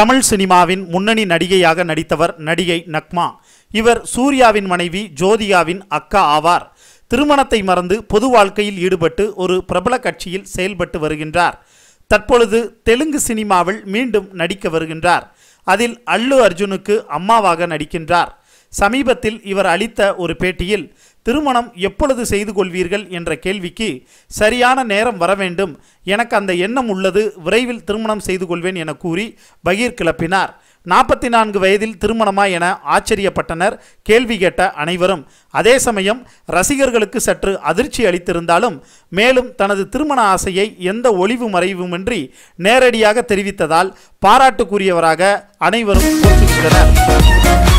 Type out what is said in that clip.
தமிழ் சினிமாவின் முன்னணி நடிகையாக நடித்தவர் நடிகை நக்மா. இவர் சூர்யாவின் மனைவி ஜோதிகாவின் அக்கா ஆவார். திருமணத்தை மறந்து பொது வாழ்க்கையில் ஈடுபட்டு ஒரு பிரபல கட்சியில் செயல்பட்டு வருகின்றார். தற்பொழுது தெலுங்கு சினிமாவில் மீண்டும் நடிக்க வருகின்றார். அதில் அல்லு அர்ஜுனுக்கு அம்மாவாக நடிக்கின்றார். சமீபத்தில் இவர் அளித்த ஒரு பேட்டியில் திருமணம் எப்பொழுது செய்து கொள்வீர்கள் என்ற கேள்விக்கு சரியான நேரம் வர வேண்டும், எனக்கு அந்த எண்ணம் உள்ளது, விரைவில் திருமணம் செய்து கொள்வேன் என கூறி பகீர் கிளப்பினார். 44 வயதில் திருமணமா என ஆச்சரியப்பட்டனர் கேள்வி கேட்ட அனைவரும். அதே சமயம் ரசிகர்களுக்கு சற்று அதிர்ச்சி அளித்திருந்தாலும் மேலும் தனது திருமண ஆசையை எந்த ஒளிவு மறைவுமின்றி நேரடியாக தெரிவித்ததால் பாராட்டுக்குரியவராக அனைவரும் போற்றுகின்றனர்.